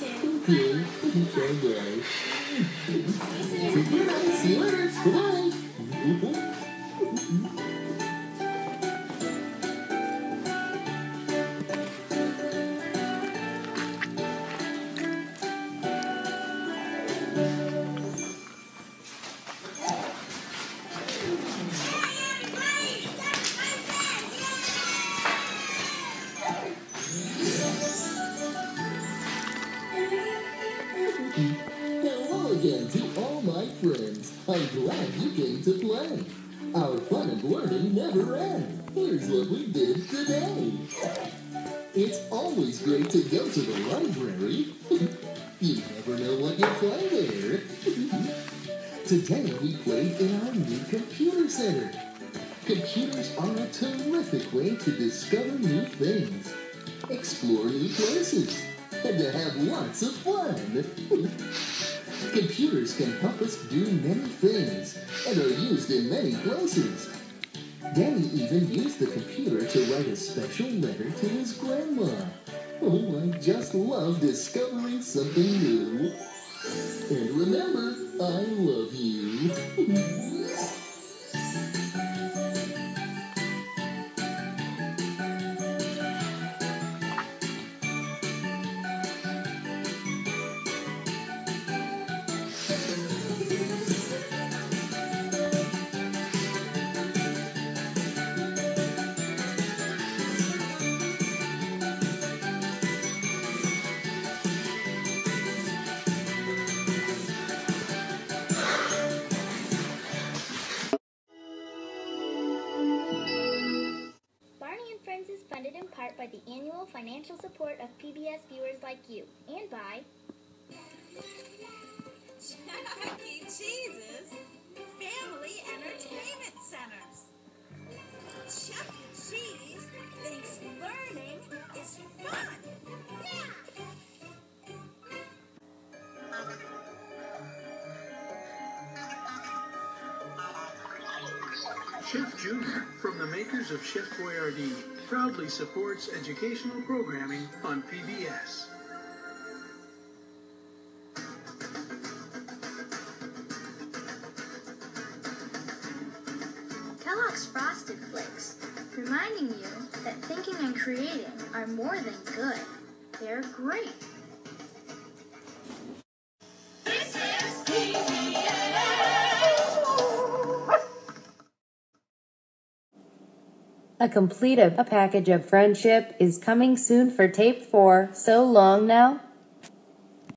Okay, bye-bye. See you later. Bye-bye. Hello again to all my friends. I'm glad you came to play. Our fun and learning never ends. Here's what we did today. It's always great to go to the library. You never know what you'll find there. Today we played in our new computer center. Computers are a terrific way to discover new things, explore new places, and to have lots of fun. Computers can help us do many things and are used in many places. Danny even used the computer to write a special letter to his grandma. Oh, I just love discovering something new. And remember, I love you. Barney and Friends is funded in part by the annual financial support of PBS viewers like you, and by Chuck E. Cheese's Family Entertainment Centers. Chuck E. Cheese thinks learning is fun. Chef Junior, from the makers of Chef Boyardee, proudly supports educational programming on PBS. Kellogg's Frosted Flakes, reminding you that thinking and creating are more than good. They're great. This is PBS. A complete package of friendship is coming soon for tape 4. So long now.